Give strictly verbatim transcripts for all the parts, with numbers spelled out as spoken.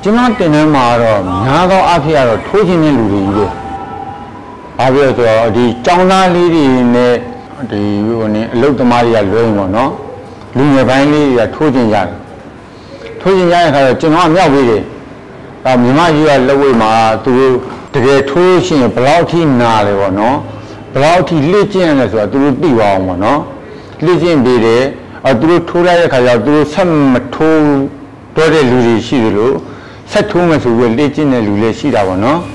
ကျွန်တော်တင်နေမှာတော့များသောအားဖြင့်ကတော့ထိုးခြင်းတဲ့လူတွေကြီးပဲ။ဘာဖြစ်လို့ဆိုတော့ဒီចောင်းသားလေးတွေနဲ့ဒီဟိုနေအလုတ်သမားတွေကလွဲရင်ပေါ့နော်။လူငယ်ပိုင်းလေးတွေကထိုးခြင်းရတယ်။ထိုးခြင်းရတဲ့အခါကျကျွန်တော်ကမြောက်ပေးတယ်။ဒါမြန်မာကြီးကလက်ဝဲမှာသူတို့တကယ်ထိုးရှင်ဘယ်လောက်ထိနာလဲပေါ့နော်။ဘယ်လောက်ထိလေ့ကျင့်ရလဲဆိုတာသူတို့သိပါအောင်ပေါ့နော်။လေ့ကျင့်ပေးတယ်။အဲသူတို့ထိုးလိုက်တဲ့အခါကျတော့သူတို့ဆက်မထိုးတော့တဲ့လူတွေရှိတယ်လို့ဆက်ထိုးမယ်ဆိုပြီးလေ့ကျင့်တဲ့လူလည်းရှိတာပေါ့နော်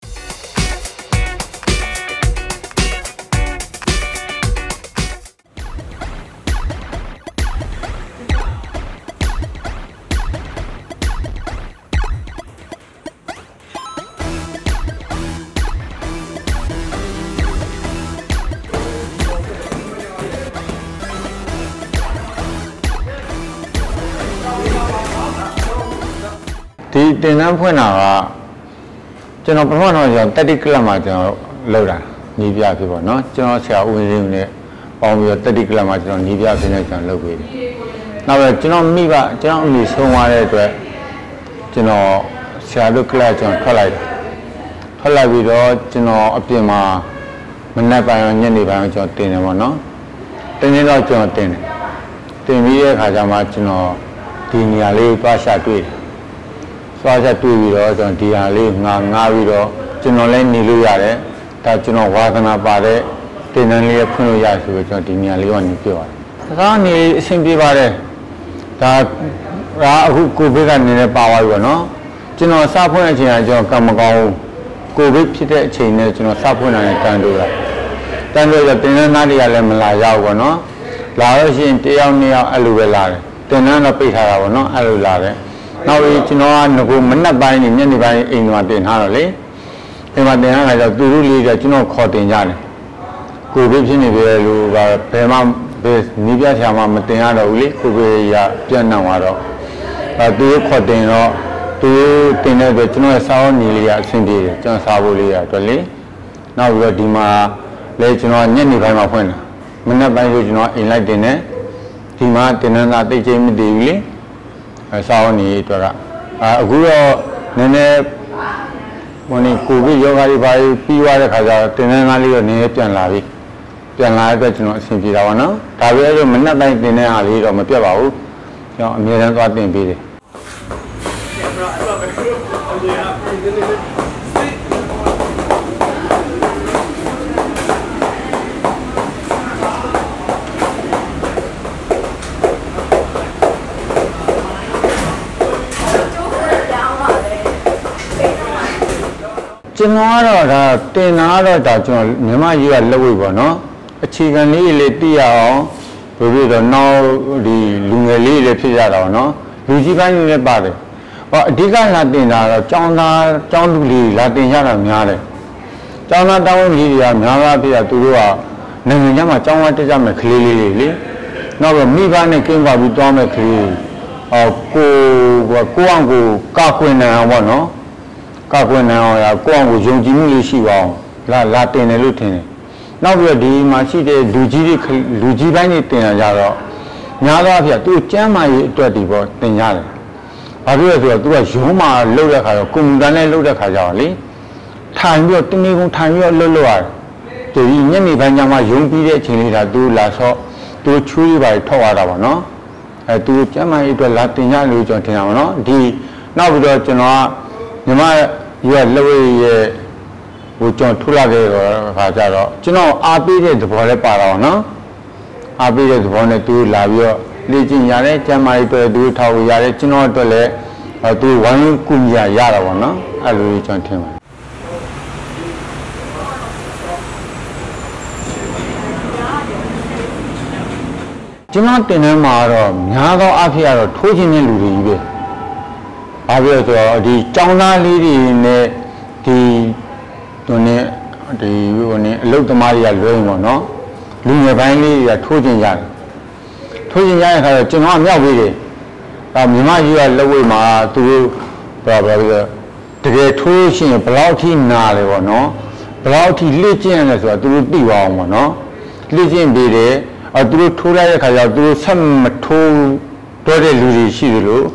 ဒီတင်တန်းဖွင့်တာကကျွန်တော်ပထမတော့ကျွန်တော်တက်တိကလပ်မှာကျွန်တော်လောက်တာညီပြဖြစ်ပေါ့နော်ကျွန်တော်ဆရာဦးဝင်းစင်းနဲ့ပေါင်းပြီးတော့တက်တိကလပ်မှာကျွန်တော်ညီပြဖြစ်နေကျွန်တော်လုပ်ပေးတယ်။နောက်ပြီးကျွန်တော်မိဘကျွန်တော်အမိဆုံးသွားတဲ့အတွက်ကျွန်တော်ဆရာတို့ကလပ်ကျွန်တော်ထွက်လိုက်တယ်။ထွက်လိုက်ပြီးတော့ကျွန်တော်အပြင်မှာမနက်ပိုင်းညနေပိုင်းကျွန်တော်တင်တယ်ပေါ့နော်။တင်နေတော့ကျွန်တော်တင်တယ်။တင်ပြီးတဲ့အခါကျမှကျွန်တော်ဒီနေရာလေးသွားရှာတွေ့တယ်သွားချက်တွေ့ပြီးတော့ကျွန်တော်ဒီဟာလေးငါငားပြီးတော့ကျွန်တော်လည်းနေလို့ရတယ်ဒါကျွန်တော်ဝါသနာပါတဲ့တင်တန်းလေးဖွင့်လို့ရဆိုပြီးကျွန်တော်ဒီနေရာလေးကနေပြောပါတယ်။ဒါကနေအဆင်ပြေပါတယ်ဒါဒါအခုကိုဗစ်ကနေလည်းပါသွားပြီပေါ့နော်ကျွန်တော်စဖွင့်တဲ့အချိန်ကကျွန်တော်ကံမကောင်းဘူးကိုဗစ်ဖြစ်တဲ့အချိန်နဲ့ကျွန်တော်စဖွင့်တာနဲ့တန်တိုးတာတန်တိုးရတင်တန်းသားတွေကလည်းမလာရောက်ပေါ့နော်လာလို့ရှိရင်တယောက်နှစ်ယောက်အဲ့လိုပဲလာတယ်တင်တန်းတော့ပိတ်ထားတာပေါ့နော်အဲ့လိုလာတယ်နောက်ပြီးကျွန်တော်ကငကိုမနှက်ပိုင်းနဲ့ညနေပိုင်းအိမ်မှာတင်ထားတော့လေအိမ်မှာတင်ထားတာကြောင့်သူတို့လေးကကျွန်တော်ခေါ်တင်ကြတယ်ကိုဗစ်ဖြစ်နေပြီလို့ကဘယ်မှဘယ်နီးပြဆရာမှမတင်ရတော့ဘူးလေကိုဗစ်ရပြန့်နှံ့သွားတော့အဲသူတို့ခေါ်တင်တော့သူတင်တဲ့အတွက်ကျွန်တော်ရဲ့စာအုပ်ညီလေးကအဆင်ပြေတယ်ကျွန်တော်စာဖို့လေးရအတွက်လေနောက်ပြီးတော့ဒီမှာလေကျွန်တော်ညနေပိုင်းမှာဖွင့်တယ်မနှက်ပိုင်းဆိုကျွန်တော်အိမ်လိုက်တင်တယ်ဒီမှာတင်နန်းသာတိတ်ချင်းမတည်ဘူးလေစာအုပ်နေအတွက်ကအခုတော့နည်းနည်းဟိုနေကိုဗစ်ရောဂါတွေပါပြီးသွားတဲ့ခါကျတော့တင်တန်းသားလေးတော့နည်းနည်းပြန်လာပြီပြန်လာတဲ့အတွက်ကျွန်တော်အဆင်ပြေတာပါနော်ဒါပဲလို့မနှက်တိုင်းတင်တဲ့ဟာလေးတော့မပြတ်ပါဘူးကျွန်တော်အမြဲတမ်းသွားတင်ပေးတယ်ကျွန်တော်ကတော့ဒါတင်တာတော့ဒါကျွန်တော်မြန်မာကြီးကလက်ဝဲပေါ့နော်အခြေခံလေးလေးသိရအောင်ဘယ်လိုတော့နောက်ဒီလူငယ်လေးတွေဖြစ်ရတာပေါ့နော်လူကြီးပိုင်းတွေလည်းပါတယ်ဟောအဓိကလာတင်တာတော့ចောင်းသားចောင်းလူလေးလာတင်ရတာများတယ်ចောင်းသားတောင်းကြီးတွေကများသားပြသူတို့ကနိုင်ငံခြားမှာចောင်းဝတ်တက်ကြမဲ့ကလေးလေးတွေလေနောက်တော့မိဘနဲ့ကင်းပါပြီးတောင်းမဲ့ကလေးဟောကိုကိုအောင်ကိုကာကွယ်နိုင်အောင်ပေါ့နော်ကကွယ်နိုင်အောင်ရကိုအောင်ကိုယုံကြည်မှုလေးရှိပါအောင်လာလာတင်တယ်လို့ထင်တယ်နောက်ပြီးတော့ဒီမှာရှိတဲ့လူကြီးတွေလူကြီးပိုင်းတွေတင်ရကြတော့များသောအားဖြင့်သူကျမ်းမာရေးအတွက်ဒီပေါ့တင်ရတယ်ဘာဖြစ်လဲဆိုတော့သူကရုံးမှာလှုပ်တဲ့ခါတော့ကွန်ပျူတာနဲ့လှုပ်တဲ့ခါကျတော့လေထိုင်ပြီးတော့တနေ့ကုန်ထိုင်ပြီးတော့လှုပ်လှုပ်ရတယ်ဒီညနေပိုင်းကျမှရုံးပြီးတဲ့အချိန်လေးဒါသူလာဆော့သူချွေးပါထောက်ရတာပေါ့နော်အဲသူကျမ်းမာရေးအတွက်လာတင်ရလို့ကျွန်တော်ထင်တာပေါ့နော်ဒီနောက်ပြီးတော့ကျွန်တော်ကညီမရလက်ဝဲရဲ့ဟိုကျွန်တော်ထူလာခဲ့တော့ခါကြတော့ကျွန်တော်အားပေးတဲ့သဘောလည်းပါတော့နော်အားပေးတဲ့သဘောနဲ့သူလာပြီးတော့လေ့ကျင့်ရတဲ့ကျမ်းမာရေးအတွက်သူထောက်ရတဲ့ကျွန်တော်အတွက်လည်းသူဝိုင်းကူညီရတာပေါ့နော်အဲ့လိုကျွန်တော်ထင်ပါတယ်ကျွန်တော်တင်တဲ့မှာတော့များသောအားဖြင့်ကတော့ထိုးခြင်းတဲ့လူတွေကြီးပဲဘာဖြစ်လို့ဆိုတော့ဒီចောင်းသားလေးတွေနဲ့ဒီဟိုနေဒီဟိုနေအလုတ်သမားတွေကလွဲရင်ပေါ့နော်လူငယ်ပိုင်းလေးတွေကထိုးခြင်းရတယ်ထိုးခြင်းရတဲ့အခါကျကျွန်တော်ကမြောက်ပေးတယ်ဒါမြန်မာကြီးကလက်ဝဲမှာသူတို့ဘာဘာပြီးတော့တကယ်ထိုးရှင်ဘယ်လောက်ထိနာလဲပေါ့နော်ဘယ်လောက်ထိလေ့ကျင့်ရလဲဆိုတာသူတို့သိပါအောင်ပေါ့နော်လေ့ကျင့်ပေးတယ်အဲသူတို့ထိုးလိုက်တဲ့အခါကျတော့သူတို့ဆက်မထိုးတော့တဲ့လူတွေရှိတယ်လို့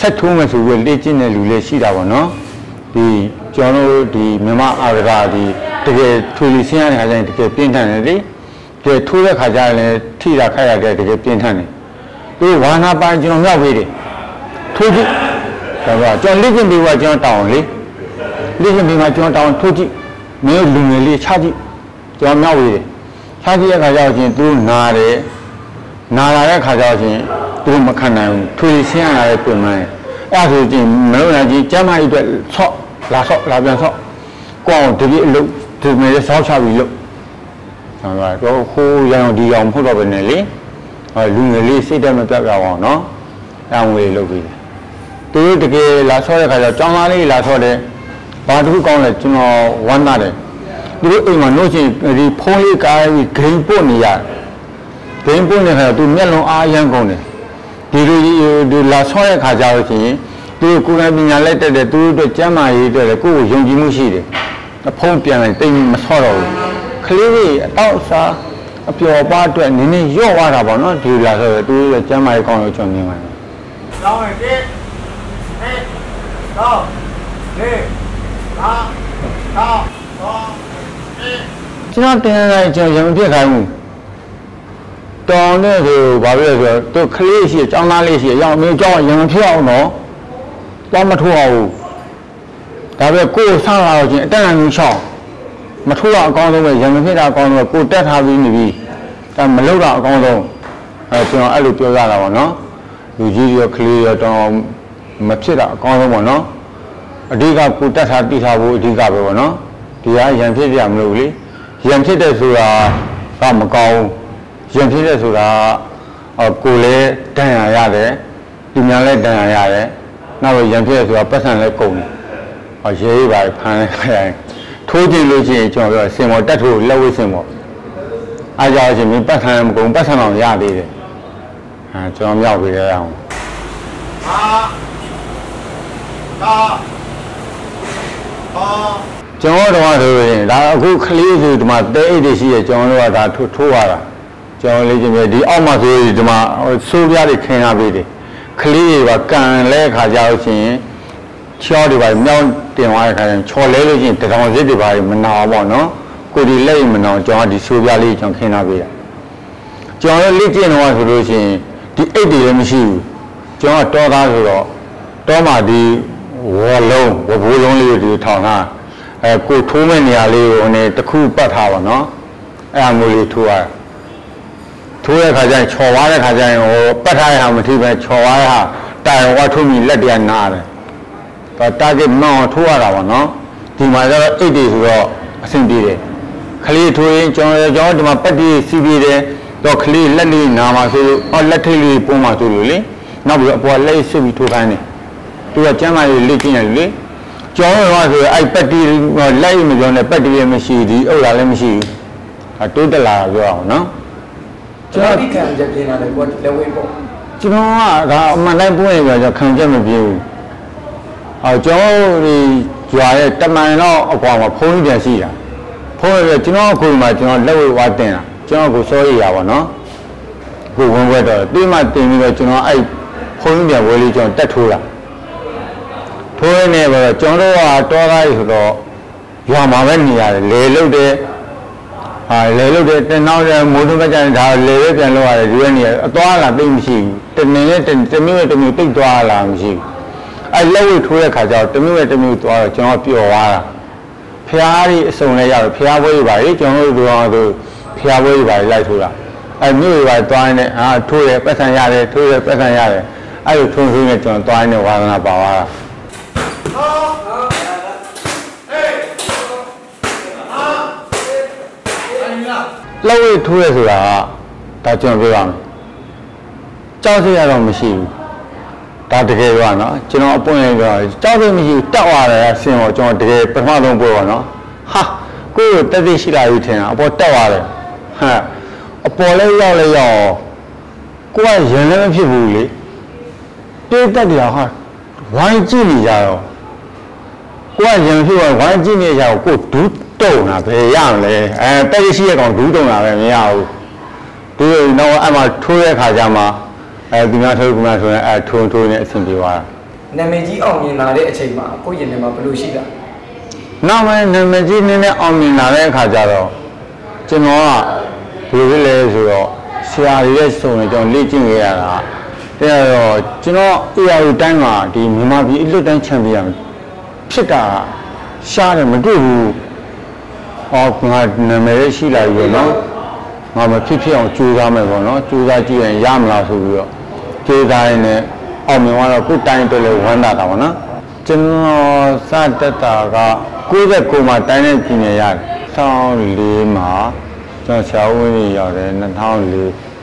ဆက်ထိုးမယ်ဆိုပြီးလေ့ကျင့်တဲ့လူလည်းရှိတာပေါ့နော်ဒီကျွန်တော်တို့ဒီမြန်မာအာရကဒီတကယ်ထွေလီဆင်းရတဲ့ခါကျရင်တကယ်ပြင်းထန်တယ်လေတကယ်ထိုးတဲ့ခါကျရင်လည်းထိတာခိုက်ရတဲ့တကယ်ပြင်းထန်တယ်ဒီဝါနာပိုင်းကျွန်တော်မြောက်ပေးတယ်ထိုးကြည့်ဒါကကျွန်တော်လေ့ကျင့်ပြီးကကျွန်တော်တောင်းလေလေ့ကျင့်ပြီးမှကျွန်တော်တောင်းထိုးကြည့်မင်းလူငယ်လေးချကြည့်ကျွန်တော်မြောက်ပေးတယ်ချကြည့်တဲ့ခါကျတော့ချင်းသူနာတယ်နာလာတဲ့ခါကျတော့ချင်းသူမခံနိုင်ဘူးထွေလီဆင်းရတဲ့ပြင်မှန်းအဲ့ဆိုချင်းမလို့နိုင်ချင်းကျမ်းမာရေးအတွက်ဆော့လာဆော့လာပြန်ဆော့ကိုအောင်တပြည့်အလုပ်ဒီမဲ့ဆောက်ချပြီးလို့ဆံတော့ခိုးရအောင်ဒီအောင်မဟုတ်တော့ဘဲနဲ့လေလူငယ်လေးစိတ်တက်မပြတ်ကြအောင်နော်အံငွေလုပ်ပြီးသူတို့တကယ်လာဆော့တဲ့ခါကျကျောင်းသားလေးလာဆော့တယ်ဘာတစ်ခုကောင်းလဲကျွန်တော်ဝမ်းသာတယ်သူတို့အိမ်မှာနှုတ်ချင်းဒီဖုန်းလေးကားပြီးဂိမ်းပို့နေရဂိမ်းပို့နေခါသူမျက်လုံးအားရမ်းကုန်တယ်ဒီလိုဒီလာဆော့တဲ့ခါကျတော့ချင်းသူကိုယ်ကပညာလက်တက်တယ်သူတို့အတွက်ကျမ်းမာရေးအတွက်လည်းကိုယ့်ကိုယုံကြည်မှုရှိတယ်အဖုံးပြန်လိုက်တိတ်မဆော့တော့ဘူးကလေးလေးအတော့စားအပျော်ပါအတွက်နည်းနည်းရော့သွားတာပေါ့နော်ဒီလာဆော့တယ်သူတို့ကျမ်းမာရေးကောင်းလို့ကျွန်တော်မြင်ပါတယ်ကောင်းတယ်ဟဲ့တော့ဟဲ့ဟာတော့တော့ကျွန်တော်တင်လိုက်ကျွန်တော်ရမပြစ်ခိုင်းဘူးတောင်းတဲ့ဆိုဘာဖြစ်လဲဆိုတော့သူကလေးရှိအကြောင်းသားလေးရှိအရောက်မင်းအကြောင်းရမဖြစ်အောင်တော့တော့မထိုးအောင်ဒါပဲကိုယ်ဆောင်းလာတော့ချင်းအတက်အမျိုးချောင်းမထိုးတော့အကောင်းဆုံးပဲရမဖြစ်တာအကောင်းဆုံးပဲကိုတက်ထားပြီးနေပြီဒါမလုပ်တော့အကောင်းဆုံးအဲကျွန်တော်အဲ့လိုပြောရတာပေါ့နော်လူကြီးရောကလေးရောတော့မဖြစ်တာအကောင်းဆုံးပေါ့နော်အဓိကကိုတက်ထားတိထားဖို့အဓိကပဲပေါ့နော်ဒီဟာရံဖြစ်ပြမလို့လေရံဖြစ်တဲ့ဆိုတာကမကောင်းရံဖြစ်တဲ့ဆိုတာကိုလည်းတန်ရရတယ်ဒီများလည်းတန်ရရတယ်နောက်ရံဖြစ်တဲ့ဆိုတာပတ်စံလည်းကုန်တယ်ဟောရေးပါဖမ်းလိုက်ခိုင်းထိုးကြည့်လို့ရှိရင်ကျွန်တော်ပြောစင်မောတက်ထိုးလက်ဝဲစင်မောအားကြောင့်ချင်းမပတ်စံမကုန်ပတ်စံအောင်ရသေးတယ်အဲကျွန်တော်မြောက်ပေးရအောင်ဟာဟာဟာကျွန်တော်တော့ဆိုရင်ဒါအခုကလေးဆိုဒီမှာတဲအိတ်တွေရှိရကျွန်တော်တို့ကဒါထိုးထိုးရတာကျွန်တော်လေးချင်းပဲဒီအောက်မှာဆိုရင်ဒီမှာဆိုးပြားတွေခင်းရပေးတယ်ကလေးတွေကကန်လဲခါကြလို့ရှိရင်ချောတွေပါမြောင်းတင်သွားတဲ့ခါကျရင်ချော်လဲလို့ရှိရင်တကောင်စစ်တွေပါမနာပေါ့နော်ကိုဒီလက်မနာကျွန်တော်ဒီဆိုးပြားလေးကျွန်တော်ခင်းရပေးတာကျွန်တော်လေးကျင့်တော့ဆိုလို့ရှိရင်ဒီအိတ်တွေလည်းမရှိဘူးကျွန်တော်တောသားဆိုတော့တောမှာဒီဝေါ်လုံးဝဘိုးလုံးလေးတွေထောင်ထားအဲကိုထိုးမဲ့နေရာလေးကိုအနေတစ်ခုပတ်ထားပါနော်အဲ့အမျိုးလေးထိုးရထိုးတဲ့ခါကျရင်ချော်သွားတဲ့ခါကျရင်ဟိုပတ်ထားရအောင်မထိပဲချော်သွားရတိုင်ဝါထိုးပြီးလက်တရားနားတယ်ဒါတာဂက်မောင်းထိုးရတာပါနော်ဒီမှာကျတော့အိတ်တွေဆိုတော့အဆင်ပြေတယ်ခလေးထိုးရင်ကျွန်တော်ကျွန်တော်ဒီမှာပတ်တီးစီးပြီးတယ်တော့ခလေးလက်လေးနာမှာဆိုဟောလက်ထိပ်လေးပုံမှာဆိုလို့လေနောက်ပြီးအပေါ်လက်စစ်ပြီးထိုးခိုင်းတယ်သူကကျမ်းမာရေးလေ့ကျင့်ရတယ်လေကျောင်းတော်ဆိုအဲ့ပတ်တီလိုက်မပြောနဲ့ပတ်တီလည်းမရှိဒီဥစ္စာလည်းမရှိဘူးအတိုးတက်လာပြောအောင်နော်ကျွန်တော်ဒီခံချက်ပြနေတာလေကိုလက်ဝဲပေါ့ကျွန်တော်ကဒါအမှန်တိုင်းပွင့်နေကြခံချက်မပြေဘူးအော်ကျောင်းဒီကျွာရဲ့တမန်တော့အကွာမှာဖုန်းကြီးပြန်ရှိတာဖုန်းရကျွန်တော်အခုမှကျွန်တော်လက်ဝဲဝါတင်တာကျွန်တော်ကိုစောရရပါနော်အခုဝင်ဝဲတော့တိမှတင်ပြီးတော့ကျွန်တော်အဲ့ဖုန်းကြီးပြန်ဝဲလေးကျွန်တော်တက်ထိုးတာထိုးနေပါတော့ကျွန်တော်တို့ကတောသားကြီးဆိုတော့ရွာမှာပဲနေရတယ်လေလုတ်တယ်ဟာလေလုတ်တယ်တင်နောက်တယ်မိုးထုံးကကြတယ်ဒါလေပဲပြန်လောက်ရတယ်ဒီကနေ့အသွားလာသိမရှိဘူးတနေနဲ့တမျိုးနဲ့တမျိုးတိတ်သွားလာမရှိဘူးအဲလက်ဝဲထိုးတဲ့ခါကျတော့တမျိုးနဲ့တမျိုးသွားတော့ကျွန်တော်ပျော်သွားတာဖျားကြီးအစုံလဲရတော့ဖျားပွဲပါလေကျွန်တော်တို့ကတော့ဆိုဖျားပွဲပါလိုက်ထိုးတာအဲမျိုးပါသွားနေအာထိုးတယ်ပတ်ဆံရတယ်ထိုးတယ်ပတ်ဆံရတယ်အဲလိုထုံထုံနဲ့ကျွန်တော်သွားနေဝါသနာပါသွားတာလောက်ဝေးထိုးရဲဆိုတာကဒါကျွန်တော်ပြောရမယ်ကြောက်စရာတော့မရှိဘူးဒါတကယ်ပြောရနော်ကျွန်တော်အပွင့်လေးပြောကြောက်စရာမရှိဘူးတောက်ရတယ်ဆင်တော့ကျွန်တော်တကယ်ပထမဆုံးပြောပါနော်ဟာကိုယ်တက်သိရှိလာပြီထင်တာအပေါ်တက်ရတယ်ဟမ်အပေါ်လေးရောက်လေးရောက်ကိုယ်ကရင်လည်းမဖြစ်ဘူးလေတေးတက်တယ်ဟာဝိုင်းကြည့်နေကြတော့ကိုယ်ကရင်ဖြစ်တော့ဝိုင်းကြည့်နေကြတော့ကိုယ်ဒူးတုံတာပဲရမလဲအဲတက်ရှိရကောင်ဒူးတုံတာပဲမရဘူးဒီတော့အမှထိုးတဲ့ခါကျမှအဲဒီများထိုးကမှဆိုရင်အဲထုံထိုးနေအဆင်ပြေသွားတာနာမည်ကြီးအောင်မြင်လာတဲ့အချိန်မှာကိုယ့်ရင်ထဲမှာဘယ်လိုရှိတာနောက်မှနာမည်ကြီးနည်းနည်းအောင်မြင်လာတဲ့အခါကျတော့ကျွန်တော်ကဘယ်လိုလဲဆိုတော့ဆရာတွေရဲ့စုံနဲ့ကျွန်တော်လေ့ကျင့်ခဲ့ရတာတဲ့တော့ကျွန်တော်အေအာယူတိုင်းမှာဒီမြန်မာပြည်အလွတ်တိုင်းချန်ပီယံဖြစ်တာရှားတယ်မတွေ့ဘူးဟောငါနာမည်ရှိလာပြီနော်ငါမဖြစ်ဖြစ်အောင်ကြိုးစားမယ်ပေါ့နော်ကြိုးစားကြည့်ရင်ရမလားဆိုပြီးတော့ကြိုးစားရင်လည်းအောင်မြင်သွားတော့ခုတိုင်းတွေ့လဲဝမ်းသာတာပေါ့နော်ကျွန်တော်စတက်တာကကိုယ့်ဘက်ကိုယ်မှာတိုင်းနဲ့ပြင်ရရတယ်၂၀၀၄မှာကျွန်တော်ဆရာဝန်ကြီးရောက်တယ်၂၀၀၄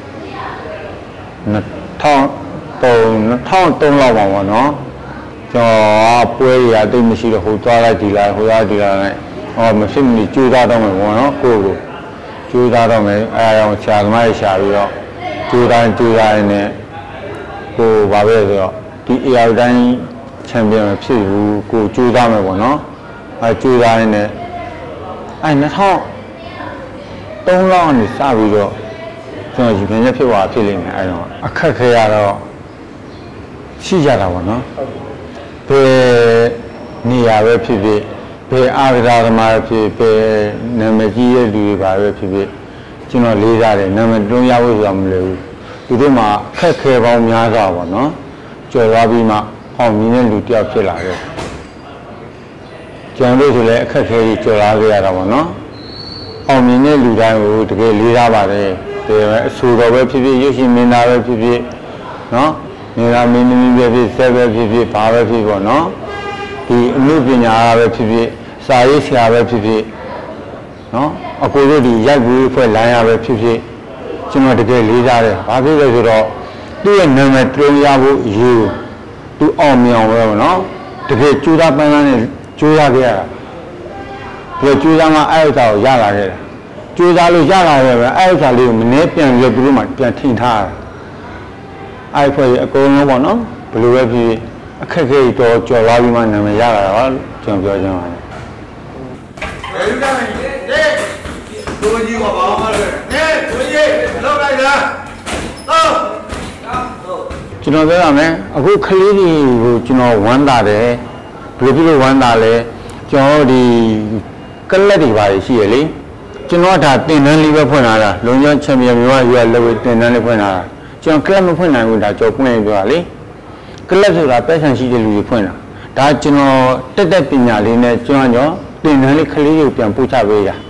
၂၀၀၃ ၂၀၀၃လောက်ပါပေါ့နော်ကျွန်တော်ပွဲရအသိမရှိတော့ဟိုသွားလိုက်ဒီလိုက်ဟိုသွားဒီလိုက်နဲ့ဟောမဖြစ်မနေကြိုးစားတော့မယ်ပေါ့နော်ကိုယ့်ကိုကြိုးစားတော့မယ်အဲအကြောင်းဆရာသမားရှာပြီးတော့ကြိုးစားကြိုးစားရင်းနဲ့ကိုဘာပဲဆိုတော့ဒီအေအာတိုင်းချန်ပီယံဖြစ်ဘူးကိုကြိုးစားမယ်ပေါ့နော်အဲကြိုးစားရင်းနဲ့အဲ၂၀၀၃လောက်ကနေစပြီးတော့ကျွန်တော်ဒီပြန်ရဖြစ်သွားဖြစ်လိမ့်မယ်အဲတော့အခက်ခဲရတော့ရှိကြတာပေါ့နော်ဘယ်နေရာပဲဖြစ်ဖြစ်ဘယ်အားကစားသမားဖြစ်ဖြစ်နာမည်ကြီးရဲ့လူတွေပါပဲဖြစ်ဖြစ်ကျွန်တော်လေးစားတယ်နာမည်တွန်းရဖို့ဆိုတာမလွယ်ဘူးဒီလိုမှခက်ခဲပေါင်းများစွာပေါ့နော်ကျော်သွားပြီးမှအောင်မြင်တဲ့လူတယောက်ဖြစ်လာတယ်ကျန်လို့ဆိုလည်းအခက်ခဲကြီးကျော်လာခဲ့ရတာပေါ့နော်အောင်မြင်တဲ့လူတိုင်းကိုတကယ်လေးစားပါတယ်ဒီအဆူတော်ပဲဖြစ်ဖြစ်ရုပ်ရှင်မင်းသားပဲဖြစ်ဖြစ်နော်နေရာမင်းသမီးပဲဖြစ်ဆက်ပဲဖြစ်ဖြစ်ဘာပဲဖြစ်ပေါ့နော်ဒီအမှုပညာပဲဖြစ်ဖြစ်စာရေးဆရာပဲဖြစ်ဖြစ်နော်အကိုတို့ဒီရိုက်ပြီးဖွဲ့လိုင်းရပဲဖြစ်ဖြစ်ကျွန်တော်တကယ်လေးစားတယ်ဘာဖြစ်လဲဆိုတော့သူ့ရဲ့နာမည်တွန်းရဖို့ယူသူအောင်မြောင်ပဲပေါ့နော်တကယ်ကြိုးစားပန်းပန်းနဲ့ကြိုးစားခဲ့ရတာဒီကြိုးစားမှအဲ့ဥစ္စာကိုရလာခဲ့တာကြိုးစားလို့ရလာတယ်ပဲအဲ့ဥစ္စာလေးကိုမနှဲပြန်ပြီးသူတို့မှပြန်ထင်ထားတာအဲ့ဖွဲ့အကုန်လုံးပေါ့နော်ဘယ်လိုပဲဖြစ်အခက်အခဲတော့ကြော်လာပြီးမှနာမည်ရလာတာကျွန်တော်ပြောချင်ပါတယ်ဘယ်လိုလဲတဲ့ကိုကြီးကဘာမှမလုပ်နဲ့ကိုကြီးလောက်လိုက်လားတော့ကျွန်တော်ပြောရမယ်အခုကလေးတွေကိုကျွန်တော်ဝမ်းသာတယ်ဘယ်လိုဖြစ်လို့ဝမ်းသာလဲကျွန်တော်ဒီကလပ်တွေပါရှိရလေကျွန်တော်ဒါတင်တန်းလေးပဲဖွင့်လာတာလုံကျောင်းချန်ပီယံမျိုးရွာလောက်တင်တန်းလေးဖွင့်လာတာကျွန်တော်ကလပ်မဖွင့်နိုင်ဘူးဒါကြော်ဖွင့်နေပြောတာလေကလပ်ဆိုတာပဲဆန်ရှိတဲ့လူတွေဖွင့်တာဒါကျွန်တော်တက်တက်ပညာလေးနဲ့ကျွန်တော်ကျော်တင်တန်းလေးကလေးတွေကိုပြန်ပို့ချပေးတာ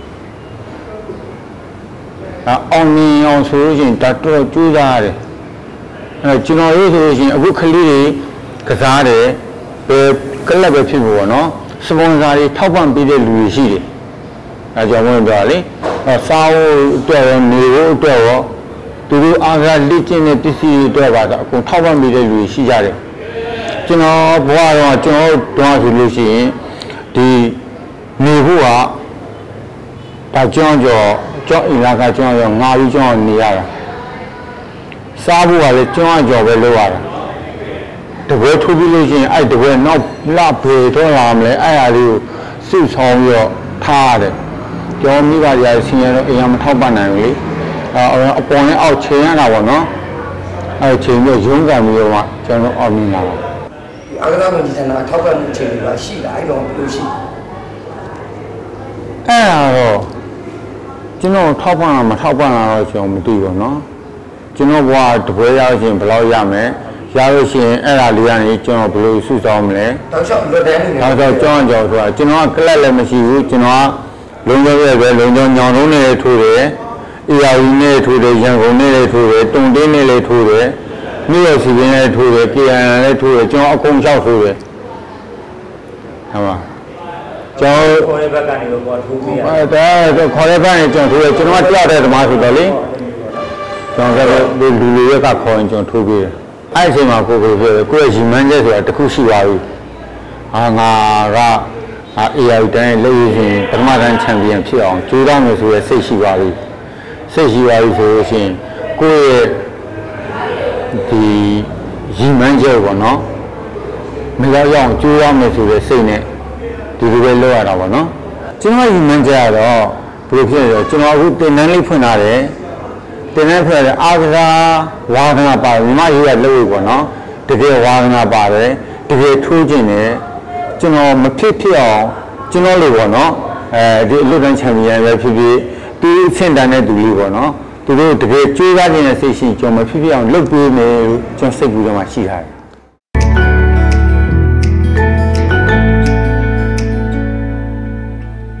ဒါအောင်မြင်အောင်ဆိုလို့ရှိရင်ဒါတော့ကြိုးစားရတယ်အဲကျွန်တော်တို့ဆိုလို့ရှိရင်အခုကလေးတွေကစားတယ်ဘယ်ကလပ်ပဲဖြစ်ဖို့ပေါ့နော်စပွန်ဆာတွေထောက်ပံ့ပေးတဲ့လူတွေရှိတယ်အဲကြောင့်ဝင်ပြောလေအဲစားဖို့အတွက်ရောနေဖို့အတွက်ရောသူတို့အားကလေ့ကျင့်တဲ့ပစ္စည်းတွေအတွက်ပါဆိုအကုန်ထောက်ပံ့ပေးတဲ့လူတွေရှိကြတယ်ကျွန်တော်ဘဝတော့ကျွန်တော်တော့ဆိုလို့ရှိရင်ဒီနေဖို့ကဒါကြောင်းကြောကြောင်းအင်လာကကြောင်းရောငါပြီးကြောင်းနေရတာစားဖို့ကလည်းကြောင်းကြောပဲလုပ်ရတာတပွဲထိုးပြီးလို့ရှိရင်အဲ့တပွဲနောက်လှဖေတော့လာမလဲအဲ့အရာလေးကိုစုဆောင်ပြီးတော့ထားရတယ်ကြောင်းမိဘရာဆင်းရဲတော့အိမ်ကမထောက်ပံ့နိုင်ဘူးလေအဲအပေါ်နဲ့အောက်ချိန်ရတာပေါ့နော်အဲချိန်ပြီးရုံးကန်ပြီးတော့ကျွန်တော်အောင်မြင်လာတာအကစားမကြီးစံတာထောက်ပံ့မှုချိန်တွေပါရှိတာအဲ့တော့ဘယ်လိုရှိအဲ့တော့ကျွန်တော်ထောက်ပံ့တာမထောက်ပံ့တာတော့ကျွန်တော်မသိဘူးเนาะကျွန်တော်ဘဝတပွဲရရှင်ဘယ်လောက်ရမယ်ရလို့ရှိရင်အဲ့ဒါလေးကနေကျွန်တော်ဘယ်လိုစုဆောင်းမလဲတောက်လျှောက်လွတ်တယ်နေတောက်လျှောက်ကြောင်းကြောဆိုတာကျွန်တော်ကကလပ်လည်းမရှိဘူးကျွန်တော်ကလုံကျော်ရဲ့ပဲလုံကျော်ညောင်လုံးနဲ့ထိုးတယ်အေယာဝီနဲ့ထိုးတယ်ရန်ကုန်နဲ့လည်းထိုးတယ်တုံတင်းနဲ့လည်းထိုးတယ်မြို့ရစီပင်းနဲ့ထိုးတယ်ကေအန်နဲ့ထိုးတယ်ကျွန်တော်အကုန်လျှောက်ထိုးတယ်ဟုတ်ပါကျောင်းခေါ်တဲ့ဘက်ကနေတော့ထိုးပြီးရအဲဒါခေါ်တဲ့ဘက်ကနေကျွန်တော်ထိုးတယ်ကျွန်တော်ကတယောက်တည်းဓမ္မဆိုတော့လေကျွန်တော်ကလူလူရဲ့ကခေါ်ရင်ကျွန်တော်ထိုးပြီးတယ်အဲ့ဒီအချိန်မှာကိုကိုပြောတယ်ကိုယ့်ရဲ့ရီမန်းချက်ဆိုတာတစ်ခုရှိပါဘူးအာငါကအေအာတိုင်းလက်ရည်ရှင်ပထမတန်းချန်ပီယံဖြစ်အောင်ကြိုးစားမယ်ဆိုရယ်စိတ်ရှိပါပြီစိတ်ရှိပါပြီဆိုလို့ရှိရင်ကိုယ့်ရဲ့ဒီရီမန်းချက်ပေါ့နော်မရောက်ရောက်ကြိုးရမယ်ဆိုတဲ့စိတ်နဲ့ဒီလိုပဲလုပ်ရတာပေါ့နော်ကျွန်တော်ရီမန်းချက်ကတော့ဘယ်လိုဖြစ်လဲဆိုတော့ကျွန်တော်အခုတင်တန်းလေးဖွင့်လာတယ်တင်တန်းဖွင့်လာတဲ့အာကစားဝါသနာပါတယ်မြမရေးရလို့ပေါ့နော်တကယ်ဝါသနာပါတယ်တကယ်ထိုးခြင်းနဲ့ကျွန်တော်မဖြစ်ဖြစ်အောင်ကျွန်တော်လို့ပေါ့နော်အဲဒီအလွတ်တန်းချန်ပီယံပဲဖြစ်ဖြစ်ဒီအဆင့်တန်းတဲ့သူလေးပေါ့နော်သူတို့တကယ်ကြိုးစားခြင်းနဲ့စိတ်ရှိကျွန်တော်မဖြစ်ဖြစ်အောင်လုပ်ပေးမယ်လို့ကျွန်တော်စိတ်ကူးတော့မှရှိထားတယ်